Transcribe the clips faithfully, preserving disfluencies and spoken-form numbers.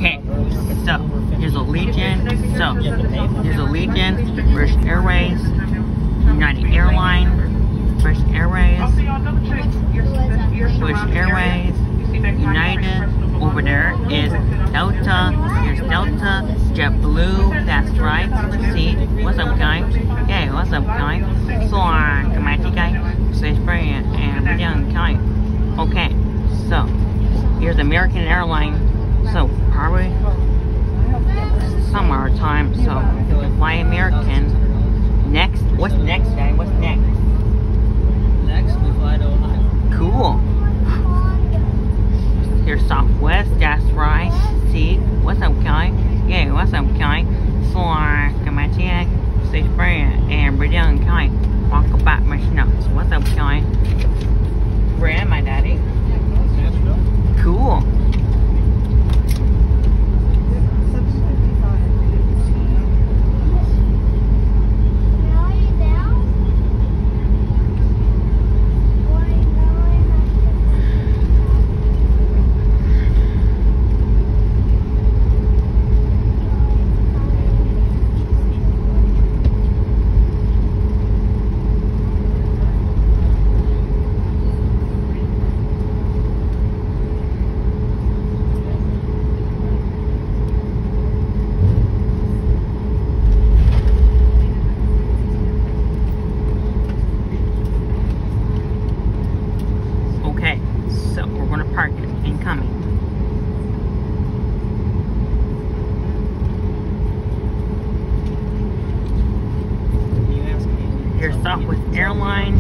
Okay, so here's Allegiant. So here's Allegiant, British Airways, United Airlines, British Airways, British Airways, United. Over there is Delta. Here's Delta, JetBlue. That's right. See, what's up, guys? Hey, what's up, guys? So, uh, come on, guys. Say spray and we're done, guys. Okay, so here's American Airlines. So probably summer time. So fly American. Next, what's next, guys? What's next? Next, we fly to Ohio. Cool. Here's Southwest, that's right. See, what's up, guy? Yeah, what's up, guy? So, uh, come on, check. Say spray and we're done, guy. Walk about my snows. What's up, guy? Where am I, Daddy? Nashville. Cool. Park and coming. Here's Southwest Airlines.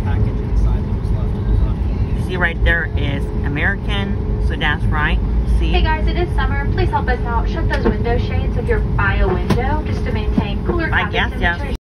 See right there is American, so that's right. See. Hey guys, it is summer. Please help us out. Shut those window shades if you're by a window just to maintain cooler cabin temperature.